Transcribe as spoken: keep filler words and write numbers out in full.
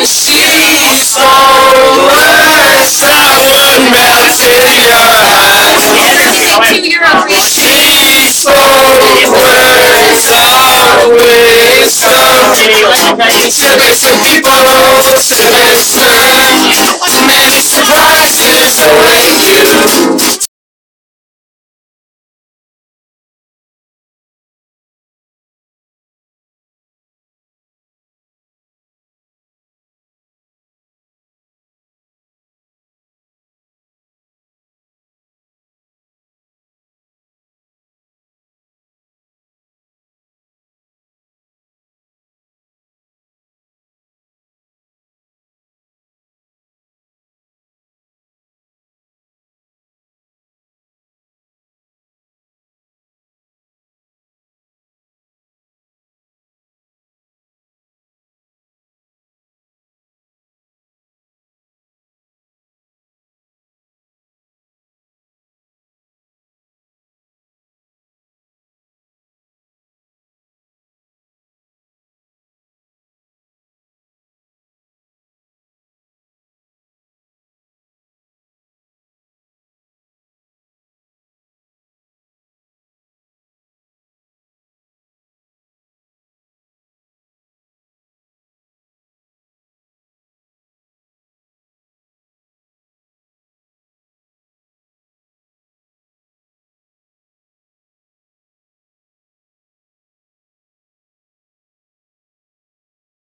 She stole words I would melt in your eyes. Two euros. She stole words I would wisdom. Seven people, seven